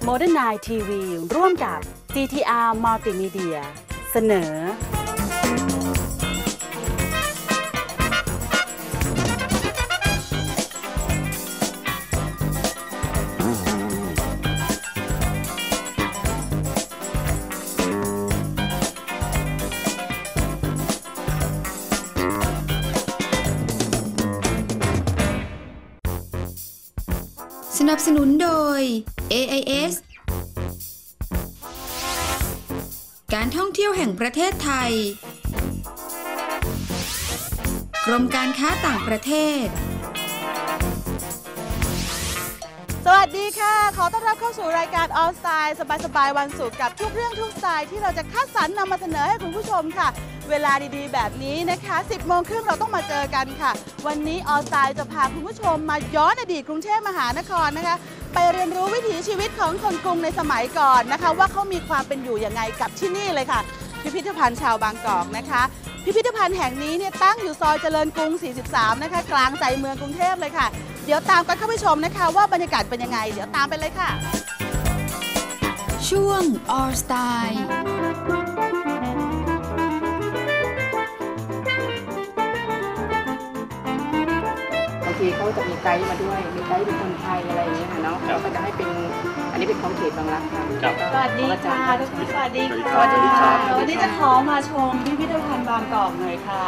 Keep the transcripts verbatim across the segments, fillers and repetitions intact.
Modern ไนน์ ที วี ร่วมกับ จี ที อาร์ Multimedia เสนอสนับสนุนโดย เอ ไอ เอส การท่องเที่ยวแห่งประเทศไทยกรมการค้าต่างประเทศสวัสดีค่ะขอต้อนรับเข้าสู่รายการ All Style สบายๆวันศุกร์กับทุกเรื่องทุกสไตล์ที่เราจะคัดสรรนำมาเสนอให้คุณผู้ชมค่ะเวลาดีๆแบบนี้นะคะ สิบโมงครึ่งเราต้องมาเจอกันค่ะวันนี้ All Style จะพาคุณผู้ชมมาย้อนอดีตกรุงเทพมหานครนะคะไปเรียนรู้วิถีชีวิตของคนกรุงในสมัยก่อนนะคะว่าเขามีความเป็นอยู่ยังไงกับที่นี่เลยค่ะพิพิธภัณฑ์ชาวบางกอกนะคะพิพิธภัณฑ์แห่งนี้เนี่ยตั้งอยู่ซอยเจริญกรุง สี่สิบสาม นะคะกลางใจเมืองกรุงเทพเลยค่ะเดี๋ยวตามกันเข้าไปชมนะคะว่าบรรยากาศเป็นยังไงเดี๋ยวตามไปเลยค่ะช่วง All Style บางทีเขาจะมีไกด์มาด้วยมีไกด์เป็นคนไทยอะไรอย่างเงี้ยค่ะเนาะเราก็จะให้เป็นอันนี้เป็นของเขตบางรักค่ะสวัสดีค่ะทุกคนสวัสดีค่ะสวัสดีค่ะวันนี้จะขอมาชมพิพิธภัณฑ์บางกอกหน่อยค่ะ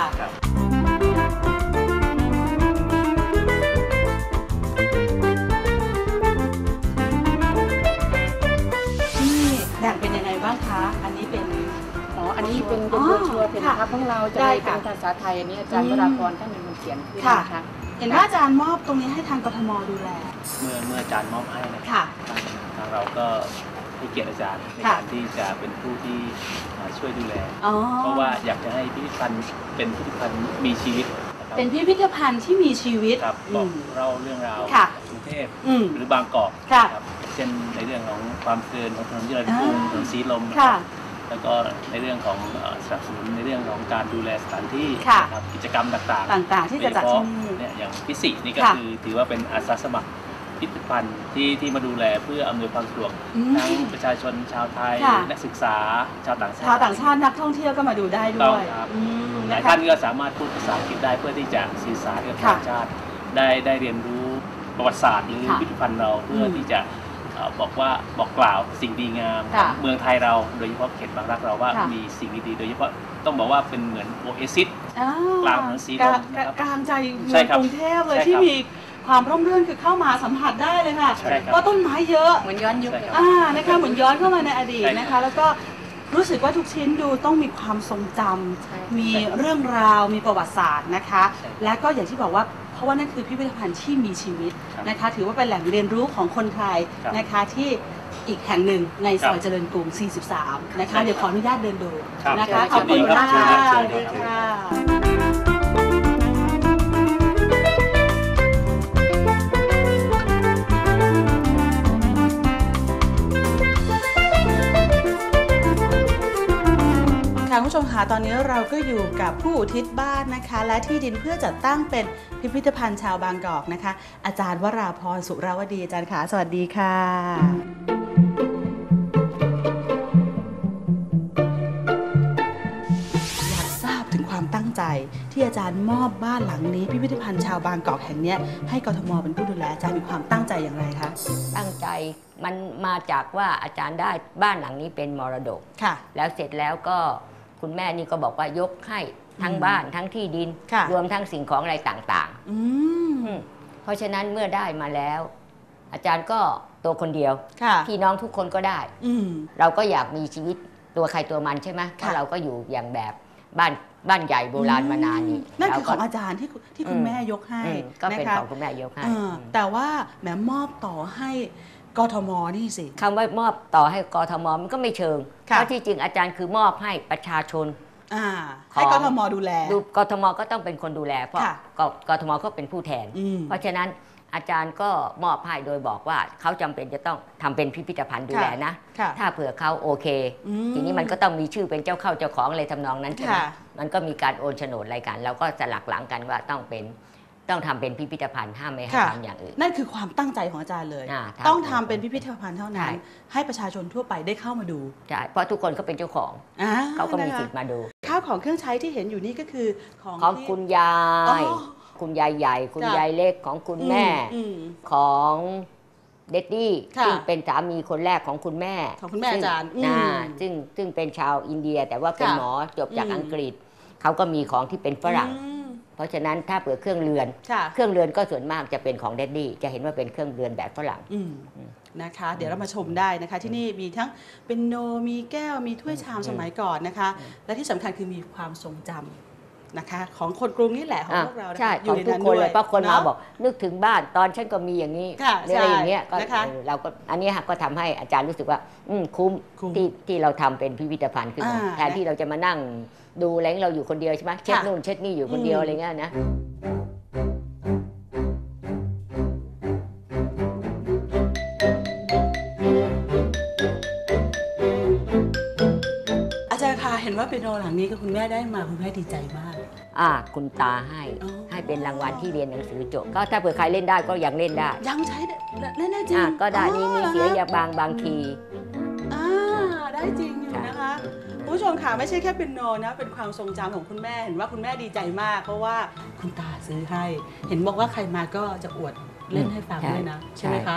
แบ่งเป็นยังไงบ้างคะอันนี้เป็นอ๋ออันนี้เป็นเป็นโบรชัวร์เป็นทับของเราจะมีเป็นภาษาไทยอันนี้อาจารย์วราพรท่านเป็นคนเขียนขึ้นนะคะเห็นว่าอาจารย์มอบตรงนี้ให้ทางกทมดูแลเมื่อเมื่ออาจารย์มอบให้นะค่ะทางเราก็ให้เกียรติอาจารย์ในการที่จะเป็นผู้ที่ช่วยดูแลเพราะว่าอยากจะให้พิพิธภัณฑ์เป็นพิพิธภัณฑ์มีชีวิตเป็นพิพิธภัณฑ์ที่มีชีวิตครับบอกเล่าเรื่องราวกรุงเทพหรือบางกอกครับเช่นในเรื่องของความเพลินของถนนเจริญกรุงถนนสีลมแล้วก็ในเรื่องของสนับสนุนในเรื่องของการดูแลสถานที่กิจกรรมต่างๆต่างๆที่จะจัดที่นี่เนี่ยอย่างพิสิทธิ์นี่ก็คือถือว่าเป็นอาสาสมัครพิพิธภัณฑ์ที่ที่มาดูแลเพื่ออำนวยความสะดวกทั้งประชาชนชาวไทยนักศึกษาชาวต่างชาติชาวต่างชาตินักท่องเที่ยวก็มาดูได้ด้วยหลายท่านก็สามารถพูดภาษาอังกฤษได้เพื่อที่จะสื่อสารกับต่างชาติได้ได้เรียนรู้ประวัติศาสตร์หรือพิพิธภัณฑ์เราเพื่อที่จะบอกว่าบอกกล่าวสิ่งดีงามของเมืองไทยเราโดยเฉพาะเขตบางรักเราว่ามีสิ่งดีๆโดยเฉพาะต้องบอกว่าเป็นเหมือนโอเอซิสกลางเมืองสีลมกลางใจเมืองกรุงเทพเลยที่มีความร่มรื่นคือเข้ามาสัมผัสได้เลยค่ะว่าต้นไม้เยอะเหมือนย้อนยุคอ่านะคะเหมือนย้อนเข้ามาในอดีตนะคะแล้วก็รู้สึกว่าทุกชิ้นดูต้องมีความทรงจำมีเรื่องราวมีประวัติศาสตร์นะคะและก็อย่างที่บอกว่าเพราะว่านั่นคือพิพิธภัณฑ์ที่มีชีวิตนะคะถือว่าเป็นแหล่งเรียนรู้ของคนไทยนะคะที่อีกแห่งหนึ่งในซอยเจริญกรุง สี่สิบสาม นะคะเดี๋ยวขออนุญาตเดินดูนะคะขอบคุณค่ะสวัสดีค่ะคุณผู้ชมคะตอนนี้เราก็อยู่กับผู้อุทิศบ้านนะคะและที่ดินเพื่อจัดตั้งเป็นพิพิธภัณฑ์ชาวบางกอกนะคะอาจารย์วราพรสุรวดีอาจารย์ค่ะสวัสดีค่ะอยากทราบถึงความตั้งใจที่อาจารย์มอบบ้านหลังนี้พิพิธภัณฑ์ชาวบางกอกแห่งนี้ให้กทมเป็นผู้ดูแลอาจารย์มีความตั้งใจอย่างไรคะตั้งใจมันมาจากว่าอาจารย์ได้บ้านหลังนี้เป็นมรดกค่ะแล้วเสร็จแล้วก็คุณแม่นี่ก็บอกว่ายกให้ทั้งบ้านทั้งที่ดินรวมทั้งสิ่งของอะไรต่างๆเพราะฉะนั้นเมื่อได้มาแล้วอาจารย์ก็ตัวคนเดียวพี่น้องทุกคนก็ได้เราก็อยากมีชีวิตตัวใครตัวมันใช่ไหมเพราะเราก็อยู่อย่างแบบบ้านบ้านใหญ่โบราณมานานนี่นั่นคือของอาจารย์ที่ที่คุณแม่ยกให้ก็เป็นของคุณแม่ยกให้แต่ว่าแม่มอบต่อให้กทมนี่สิคำว่ามอบต่อให้กทมมันก็ไม่เชิงเพราะที่จริงอาจารย์คือมอบให้ประชาชนให้กทมดูแลกทมก็ต้องเป็นคนดูแลเพราะกทมก็เป็นผู้แทนเพราะฉะนั้นอาจารย์ก็มอบให้โดยบอกว่าเขาจำเป็นจะต้องทำเป็นพิพิธภัณฑ์ดูแลนะถ้าเผื่อเขาโอเคทีนี้มันก็ต้องมีชื่อเป็นเจ้าเข้าเจ้าของอะไรทำนองนั้นใช่ไหมมันก็มีการโอนโฉนดอะไรกันเราก็สลักหลังกันว่าต้องเป็นต้องทำเป็นพิพิธภัณฑ์ห้ามไม่ให้ทำอย่างอื่นนั่นคือความตั้งใจของอาจารย์เลยต้องทำเป็นพิพิธภัณฑ์เท่านั้นให้ประชาชนทั่วไปได้เข้ามาดูใช่เพราะทุกคนก็เป็นเจ้าของเขาก็มีสิทธิ์มาดูข้าวของเครื่องใช้ที่เห็นอยู่นี่ก็คือของของคุณยายคุณยายใหญ่คุณยายเล็กของคุณแม่ของเด็ดดี้ซึ่งเป็นสามีคนแรกของคุณแม่ของคุณแม่อาจารย์ซึ่งซึ่งเป็นชาวอินเดียแต่ว่าเป็นหมอจบจากอังกฤษเขาก็มีของที่เป็นฝรั่งเพราะฉะนั้นถ้าเปิดเครื่องเรือนเครื่องเรือนก็ส่วนมากจะเป็นของเด็ดดี้จะเห็นว่าเป็นเครื่องเรือนแบบฝรั่งนะคะเดี๋ยวเรามาชมได้นะคะที่นี่มีทั้งเป็นโนมีแก้วมีถ้วยชามสมัยก่อนนะคะและที่สำคัญคือมีความทรงจำนะคะของคนกรุงนี่แหละของพวกเราใช่ของทุกคนเลยเพราะคนมาบอกนึกถึงบ้านตอนฉันก็มีอย่างนี้อะไรอย่างเงี้ยก็เราก็อันนี้ก็ทำให้อาจารย์รู้สึกว่าคุ้มที่ที่เราทำเป็นพิพิธภัณฑ์ขึ้นมาแทนที่เราจะมานั่งดูแลเราอยู่คนเดียวใช่ไหมเช็ดนู่นเช็ดนี่อยู่คนเดียวอะไรเงี้ยนะอาจารย์คะเห็นว่าเป็นโนหลังนี้ก็คุณแม่ได้มาคุณแม่ดีใจมากอ่าคุณตาให้ให้เป็นรางวัลที่เรียนหนังสือจบก็ถ้าเผื่อใครเล่นได้ก็ยังเล่นได้ยังใช้เล่นได้จริงก็ได้นี่มีเสียยาบางบางทีอ่าได้จริงอยู่นะคะผู้ชมค่ะไม่ใช่แค่เป็นโนนะเป็นความทรงจำของคุณแม่เห็นว่าคุณแม่ดีใจมากเพราะว่าคุณตาซื้อให้เห็นบอกว่าใครมาก็จะอวดเล่นให้ฟังด้วยนะใช่ไหมคะ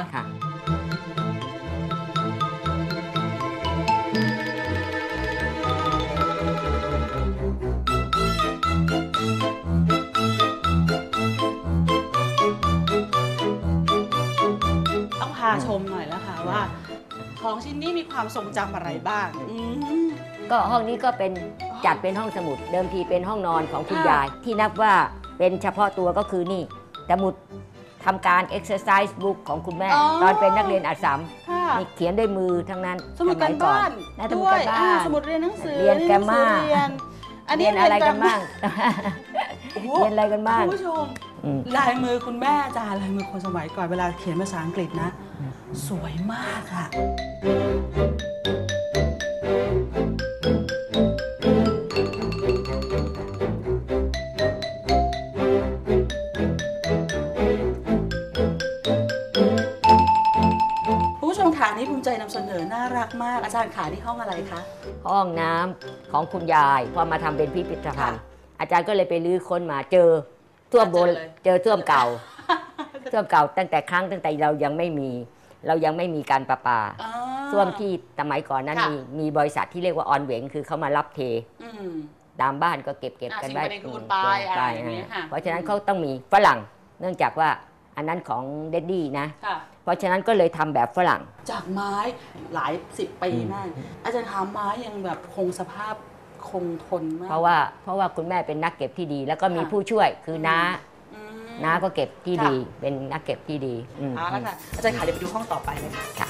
ต้องพาชมหน่อยแล้วค่ะว่าของชิ้นนี้มีความทรงจำอะไรบ้างก็ห้องนี้ก็เป็นจัดเป็นห้องสมุดเดิมทีเป็นห้องนอนของคุณยายที่นับว่าเป็นเฉพาะตัวก็คือนี่สมุดทำการ exercise book ของคุณแม่ตอนเป็นนักเรียนอัสสัมนี่เขียนด้วยมือทั้งนั้นสมุดการบ้านด้วยสมุดเรียนหนังสือเรียนแกรมมาเรียนอะไรกันบ้างเรียนอะไรกันบ้างคุณผู้ชมลายมือคุณแม่อาจารย์ลายมือคนสมัยก่อนเวลาเขียนภาษาอังกฤษนะสวยมากค่ะนี่ภูมิใจนำเสนอน่ารักมากอาจารย์ขาที่ห้องอะไรคะห้องน้ำของคุณยายพอมาทำเป็นพิพิธภัณฑ์อาจารย์ก็เลยไปลื้อค้นมาเจอท่วมโบนเจอท่วมเก่าท่วมเก่าตั้งแต่ครั้งตั้งแต่เรายังไม่มีเรายังไม่มีการประปาท่วมที่สมัยก่อนนั้นมีมีบริษัทที่เรียกว่าออนเวงคือเขามารับเทตามบ้านก็เก็บเก็บกันไว้เพราะฉะนั้นเขาต้องมีฝรั่งเนื่องจากว่าอันนั้นของเดดดี้นะเพราะฉะนั้นก็เลยทำแบบฝรั่งจากไม้หลายสิบปีมากอาจารย์ทำไม้ยังแบบคงสภาพคงทนมากเพราะว่าเพราะว่าคุณแม่เป็นนักเก็บที่ดีแล้วก็มีผู้ช่วยคือน้าน้าก็เก็บที่ดีเป็นนักเก็บที่ดีอ๋อแล้วค่ะอาจารย์ขาเดี๋ยวไปดูห้องต่อไปเลยค่ะ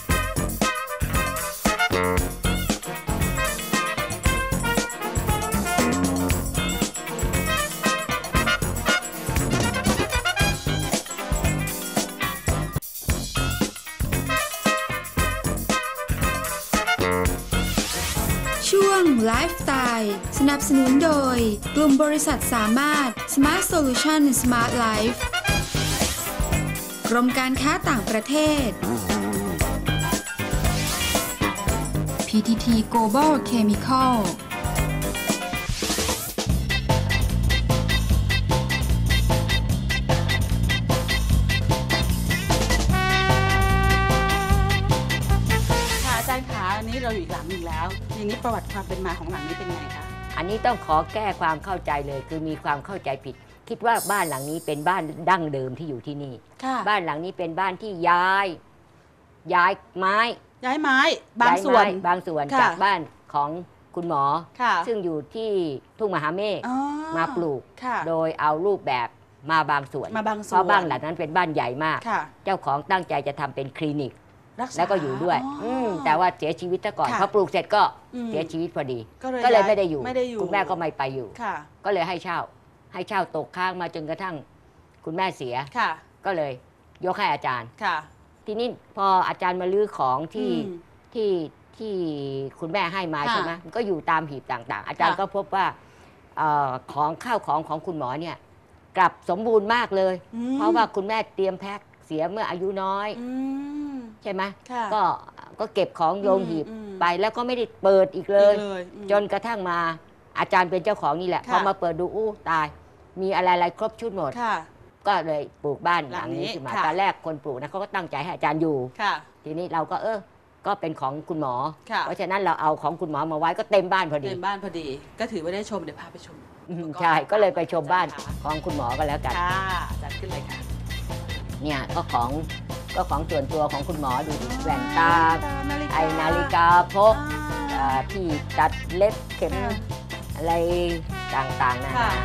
ช่วงไลฟ์สไตล์สนับสนุนโดยกลุ่มบริษัทสามารถ Smart Solution Smart Life กรมการค้าต่างประเทศ พี ที ที Global Chemical เราอยู่อีกหลังหนึ่งแล้วทีนี้ประวัติความเป็นมาของหลังนี้เป็นไงคะอันนี้ต้องขอแก้ความเข้าใจเลยคือมีความเข้าใจผิดคิดว่าบ้านหลังนี้เป็นบ้านดั้งเดิมที่อยู่ที่นี่บ้านหลังนี้เป็นบ้านที่ย้ายย้ายไม้ย้ายไม้บางส่วนบางส่วนจากบ้านของคุณหมอซึ่งอยู่ที่ทุ่งมหาเมฆมาปลูกโดยเอารูปแบบมาบางส่วนเพราะบ้านหลังนั้นเป็นบ้านใหญ่มากเจ้าของตั้งใจจะทำเป็นคลินิกแล้วก็อยู่ด้วยแต่ว่าเสียชีวิตซะก่อนพอปลูกเสร็จก็เสียชีวิตพอดีก็เลยไม่ได้อยู่คุณแม่ก็ไม่ไปอยู่ก็เลยให้เช่าให้เช่าตกค้างมาจนกระทั่งคุณแม่เสียก็เลยยกให้อาจารย์ทีนี้พออาจารย์มาลื้อของที่ที่ที่คุณแม่ให้มาใช่ไหมก็อยู่ตามหีบต่างๆอาจารย์ก็พบว่าของข้าวของของคุณหมอเนี่ยกลับสมบูรณ์มากเลยอืมเพราะว่าคุณแม่เตรียมแพ็คเสียเมื่ออายุน้อยอืมใช่ไหมค่ะก็ก็เก็บของโยงหีบอืมอืมไปแล้วก็ไม่ได้เปิดอีกเลยอีกเลยอืมจนกระทั่งมาอาจารย์เป็นเจ้าของนี่แหละค่ะพอมาเปิดดูอู้ตาย มีอะไรๆครบชุดหมดค่ะก็เลยปลูกบ้านหหลัลังงนี้นี้ขึ้นมาค่ะตอนแรกคนปลูกนะเขาก็ตั้งใจให้อาจารย์อยู่ค่ะทีนี้เราก็เออก็เป็นของคุณหมอค่ะเพราะฉะนั้นเราเอาของคุณหมอมาไว้ก็เต็มบ้านพอดีเต็มบ้านพอดี ก็ถือว่าได้ชมเดี๋ยวพาไปชมอืมใช่ก็เลยไปชมบ้านของคุณหมอก็แล้วกันค่ะจัดขึ้นเลยค่ะเนี่ยก็ของก็ของส่วนตัวของคุณหมอดูดิแว่นตานาฬิกาไอนาฬิกาพกอ่าอ่าที่ตัดเล็บเข็มค่ะอะไรต่างๆนาค่ะนา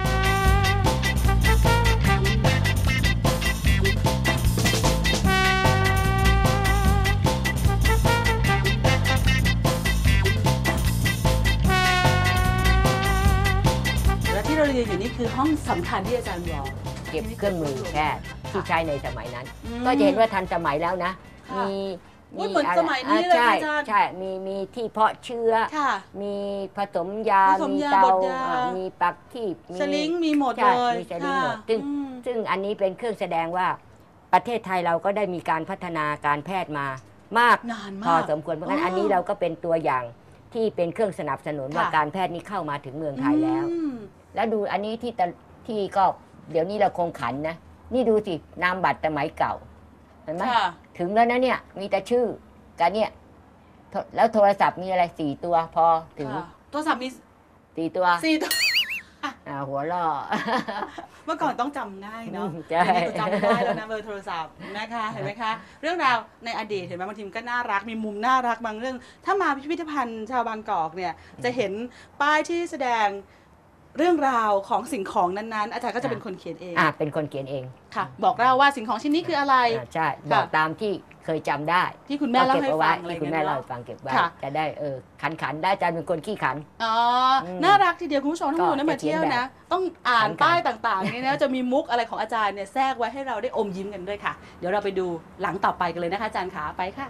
และที่เราเรียนอยู่นี่คือห้องสำคัญที่อาจารย์บอกเก็บเครื่องมือแพทย์ที่ใช้ในสมัยนั้นอืมก็จะเห็นว่าทันสมัยแล้วนะค่ะมีอุ๊ยเหมือนะไรสมัยนี้เลยอ่าใช่อาจารย์ใช่มีมีที่เพาะเชื้อค่ะมีผสมยาผสมมียาเตาบดยาอ่ามีปักที่มีสลิงมีหมดใช่เลยมีสลิงหมดค่ะซึ่งอืมซึ่งอันนี้เป็นเครื่องแสดงว่าประเทศไทยเราก็ได้มีการพัฒนาการแพทย์มามากนานพอมากสมควรเพราะงั้นอ๋ออัอันนี้เราก็เป็นตัวอย่างที่เป็นเครื่องสนับสนุนว่าค่ะการแพทย์นี้เข้ามาถึงเมืองไทยแล้วอืมแล้วดูอันนี้ที่ตะที่ก็เดี๋ยวนี้เราคงขันนะ นี่ดูสินามบัตรสมัยเก่าเห็นไหมค่ะถึงแล้วนะเนี่ยมีแต่ชื่อกันเนี่ยโทแล้วโทรศัพท์มีอะไรสี่ตัวพอถึงค่ะโทรศัพท์มีสี่ตัวสี่ตัวอ่าหัวล่อเมื่อก่อนต้องจำง่ายเนาะใช่เดี๋ยวนี้เราจำไม่ได้แล้วนะเบอร์โทรศัพท์นะคะ เห็นไหมคะ เรื่องราวในอดีตเห็นไหมบางทีมันก็น่ารัก มีมุมน่ารักบางเรื่อง ถ้ามาพิพิธภัณฑ์ชาวบางกอกเนี่ย จะเห็นป้ายที่แสดงเรื่องราวของสิ่งของนั้นๆ อาจารย์ก็จะเป็นคนเขียนเองอ่าเป็นคนเขียนเองค่ะ บอกเราว่าสิ่งของชิ้นนี้คืออะไรอ่าใช่บอกตามที่เคยจำได้ที่คุณแม่เล่าให้ก็ก็บอฟัไว้งอะไรที่คุณแม่เงี้ยเล่าเนาะให้ฟังเก็บไว้ค่ะจะได้เออขันขันๆได้อาจารย์เป็นคนขี้ขันอ๋ออมน่ารักทีเดียวคุณผู้ชมทั้งหมดก็นะมาเที่ยวจะเขียนแบนะบต้องอ่านขันๆป้ายต่างๆนี่นะจะมีมุกอะไรของอาจารย์เนี่ยแทรกไว้ให้เราได้อมยิ้มกันด้วยค่ะ เดี๋ยวเราไปดูหลังต่อไปกันเลยนะคะอาจารย์ขาไปค่ะ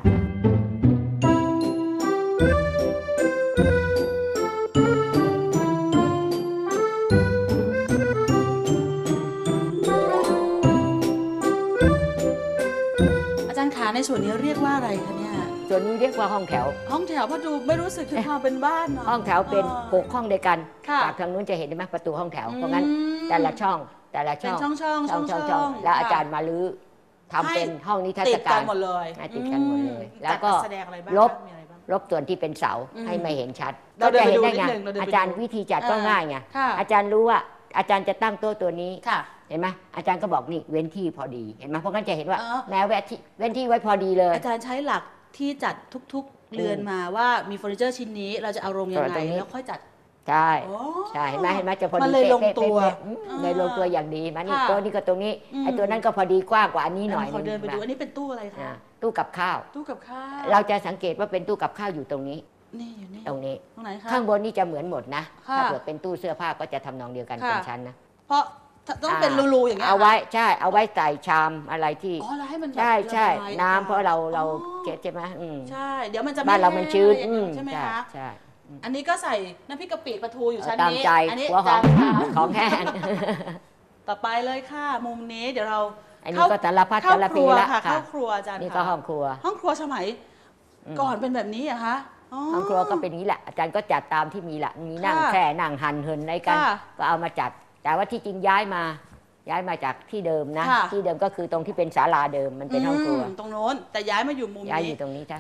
อาจารย์ขาในส่วนนี้เรียกว่าอะไรคะเนี่ยส่วนนี้เรียกว่าห้องแถวห้องแถวเพราะดูไม่รู้สึกถึงความเป็นบ้านเนาะห้องแถวเป็นหกห้องด้วยกันค่ะจากทางนู้นจะเห็นได้ไหมประตูห้องแถว เพราะงั้นอืมแต่ละช่องแต่ละเป็ช่นองช่องช่องช่องช่องช่ช่ออง งแล้วอาจารย์มาลื้อทำเป็นห้องนิทรรติศดกากัรนหมดเลยให้ติดกันหมดเลยอืแล้วก็จัดแสดงอะไรบ้างลบมีอะไรบ้างลบส่วนที่เป็นเสาอืมให้ไม่เห็นชัดเราเดินจะไปเห็นดูได้นิดไงนึงเราเดินไปดูอาจารย์วิธีจัดก็อ่าง่ายไงค่ะอาจารย์รู้ว่าอาจารย์จะตั้งโต๊ะตัวนี้ค่ะเห็นไหมอาจารย์ก็บอกนี่เว้นที่พอดีเห็นไหมเพราะงั้นจะเห็นว่าอ๋อแม้แวะที่เว้นที่ไว้พอดีเลยอาจารย์ใช้หลักที่จัดทุกๆ เรือนมาว่ามีเฟอร์นิเจอร์ชิ้นนี้เราจะเอาลงยังตไงรงนี้แล้วค่อยจัดใช่โอ้ใช่เห็นไหมเห็นไหมจะพอดีมันเลยลงป๊ะตัวเป๊ะเป๊ะอืมอ่าเลยลงตัวอย่างดีมานี่ค่ะโต๊ะนี้ก็ตรงนี้อืมไอ้ตัวนั้นก็พอดีกว้างกว่าอันนี้หน่อยขอเดินไปดูงอันนี้เป็นตู้อะไรคะอ่าตู้กับข้าวตู้กับข้าวเราจะสังเกตว่าเป็นตู้กับข้าวอยู่ตรงนี้นี่อยู่นี่ตรงนี้ตรงไหนคะข้างบนนี่จะเหมือนหมดนะค่ะถ้าเกิดเป็นตู้เสื้อผ้าก็จะทำนองเดียวกันค่ะเป็นชั้นนะเพราะต้องเป็นรูๆอย่างเงี้ยเอาไว้ใช่เอาไว้ใส่ชามอะไรที่อ๋อแล้วให้มันแบบใช่ใช่ระบายน้ำเพราะเราเราอ๋อเก็บใช่ไหมอืมใช่ เดี๋ยวมันจะบ้านเรามันชื้นแห้งอืมใช่ไหมใช่คะใช่อันนี้ก็ใส่น้ำพริกกะปิปลาทูอยู่ชั้นตามนี้ใจอันี้หัวหอมจานค่ะของแห้งต่อไปเลยค่ะ มุมนี้เดี๋ยวเราอันนี้ก็สารพัดเข้าสารคเพรัวละค่ะค่ะเข้าครัวอาจารย์นี่ก็ค่ะห้องครัวห้องครัวสมัยอืมก่อนเป็นแบบนี้เหรอะคะอ๋อห้องครัวก็เป็นอย่างนี้แหละอาจารย์ก็จัดตามที่มีแหละมีนั่งค่ะแค่นั่งหันเหินอะไรกันค่ะก็เอามาจัด แต่ว่าที่จริงย้ายมา ย้ายมาจากที่เดิมนะค่ะที่เดิมก็คือตรงที่เป็นศาลาเดิมมันเป็นห้องครัวมตรงโน้นแต่ย้ายมาอยู่มุมย้ายอนี้ยู่ตรงนี้จ้ะ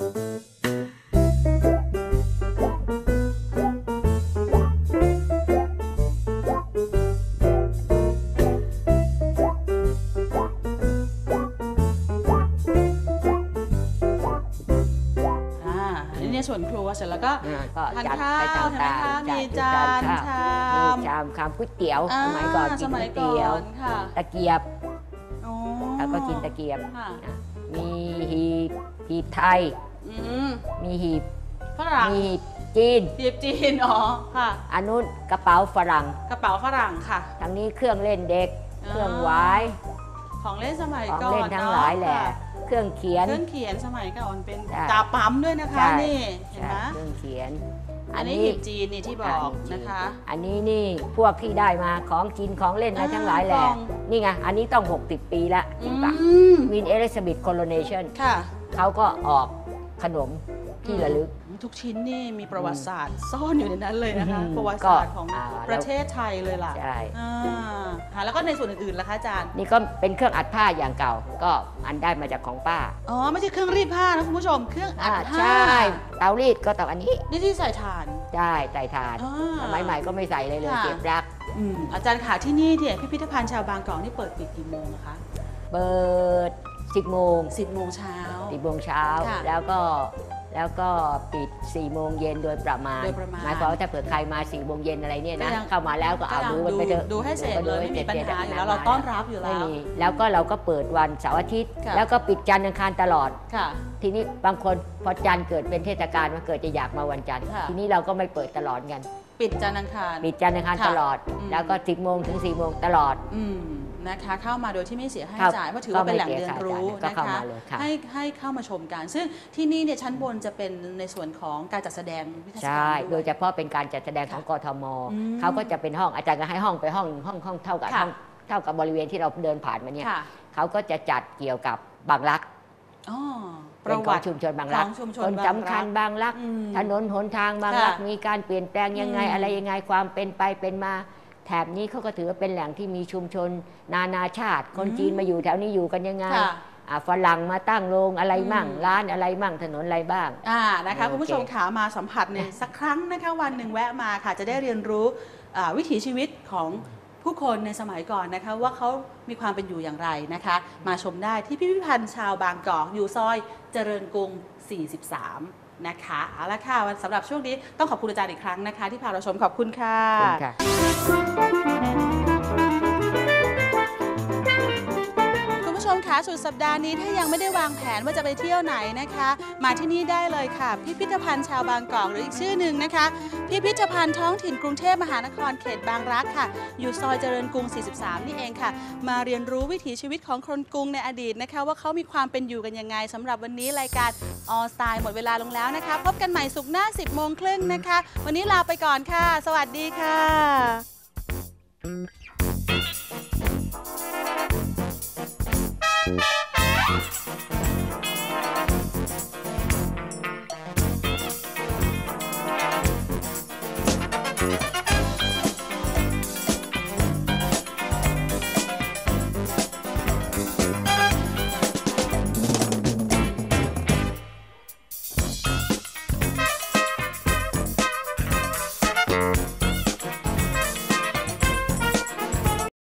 อ่าอันนี้ในส่วนครัวเสร็จแล้วก็อ่าก็ทานจัดข้าวไปตามใช่ไหมตาคะจัดมีที่จานข้วชามมีชามชามก๋วยเตี๋ยวอ่าสมัยก่อนกิสนมัก๋วย ยเตี๋ยวก่อนค่ะตะเกียบอ๋อแล้วก็กินตะเกียบค่ะอ่ะมีหีบหีบไทยอืมมีหีบฝรั่งมีหีบจีนจีบจีนอ๋อค่ะอันนู้นกระเป๋าฝรั่งกระเป๋าฝรั่งค่ะทางนี้เครื่องเล่นเด็กอ่าเครื่องหวายของเล่นสมัยของก่อนเล่นทั้งหลายแหละค่เครื่องเขียนเครื่องเขียนสมัยก่อนเป็นใช่ตาปั๊มด้วยนะคะใช่นี่เห็นใช่ไหมเครื่องเขียนอันนี้หีบจีนนี่ที่บอกนะคะอันนี้นี่พวกที่ได้มาของกินของเล่นอะไรทั้งหลายแหละนี่ไงอันนี้ต้องหกสิบปีละวินเอลิซาเบธโคโรเนชั่นเขาก็ออกขนมที่ระลึกทุกชิ้นนี่มีประวัติศาสตร์ซ่อนอยู่ในนั้นเลยนะคะประวัติศาสตร์ของประเทศไทยเลยล่ะใช่แล้วก็ในส่วนอื่นๆล่ะคะอาจารย์นี่ก็เป็นเครื่องอัดผ้าอย่างเก่าก็อันได้มาจากของป้าอ๋อไม่ใช่เครื่องรีดผ้านะคุณผู้ชมเครื่องอัดผ้าใช่เตารีดก็เตาอันนี้นี่ที่ใส่ถ่านใช่ใส่ถ่านสมัยใหม่ก็ไม่ใส่เลยเลยเก็บรักอาจารย์ขาที่นี่ที่พิพิธภัณฑ์ชาวบางกอกนี่เปิดปิดกี่โมงคะเปิดสิบโมงสิบโมงเช้าสิบโมงเช้าแล้วก็แล้วก็ปิดสี่โมงเย็นโดยประมาณหมายความว่าถ้าเผื่อใครมาสี่โมงเย็นอะไรเนี่ยนะเข้ามาแล้วก็เอาดูมันไปเถอะดูให้เสร็จเลยไม่มีปัญหาอยู่แล้วเราต้อนรับอยู่แล้วแล้วก็เราก็เปิดวันเสาร์อาทิตย์แล้วก็ปิดจันทร์อังคารตลอดทีนี้บางคนพอจันทร์เกิดเป็นเทศกาลมันเกิดจะอยากมาวันจันทร์ทีนี้เราก็ไม่เปิดตลอดกันปิดจันทร์อังคารปิดจันทร์อังคารตลอดแล้วก็สิบโมงถึงสี่โมงตลอดนะคะเข้ามาโดยที่ไม่เสียค่าใช้จ่ายเพราะถือว่าเป็นแหล่งเรียนรู้นะคะให้ให้เข้ามาชมกันซึ่งที่นี่เนี่ยชั้นบนจะเป็นในส่วนของการจัดแสดงวิทยาศาสตร์ใช่โดยเฉพาะเป็นการจัดแสดงของกทมเขาก็จะเป็นห้องอาจารย์ก็ให้ห้องไปห้องห้องห้องเท่ากับห้องเท่ากับบริเวณที่เราเดินผ่านมาเนี่ยเขาก็จะจัดเกี่ยวกับบางรักเป็นของชุมชนบางรักคนสำคัญบางรักถนนหนทางบางรักมีการเปลี่ยนแปลงยังไงอะไรยังไงความเป็นไปเป็นมาแถบนี้เขาก็ถือว่าเป็นแหล่งที่มีชุมชนนานาชาติคนจีนมาอยู่แถวนี้อยู่กันยังไงฝรั่งมาตั้งโรงอะไรมั่งร้านอะไรมั่งถนนอะไรบ้างอ่านะคะคุณผู้ชมขามาสัมผัสในสักครั้งนะคะวันหนึ่งแวะมาค่ะจะได้เรียนรู้วิถีชีวิตของผู้คนในสมัยก่อนนะคะว่าเขามีความเป็นอยู่อย่างไรนะคะมาชมได้ที่พิพิธภัณฑ์ชาวบางกอกอยู่ซอยเจริญกรุงสี่สิบสามนะคะเอาละค่ะสำหรับช่วงนี้ต้องขอบคุณอาจารย์อีกครั้งนะคะที่พาเราชมขอบคุณค่ะคุณผู้ชมคะสุดสัปดาห์นี้ถ้ายังไม่ได้วางแผนว่าจะไปเที่ยวไหนนะคะมาที่นี่ได้เลยค่ะพิพิธภัณฑ์ชาวบางกอกหรืออีกชื่อหนึ่งนะคะพิพิธภัณฑ์ท้องถิ่นกรุงเทพมหานครเขตบางรักค่ะอยู่ซอยเจริญกรุงสี่สิบสามนี่เองค่ะมาเรียนรู้วิถีชีวิตของคนกรุงในอดีตนะคะว่าเขามีความเป็นอยู่กันยังไงสำหรับวันนี้รายการออสไตล์หมดเวลาลงแล้วนะคะพบกันใหม่ศุกร์หน้าสิบโมงครึ่งนะคะวันนี้ลาไปก่อนค่ะสวัสดีค่ะ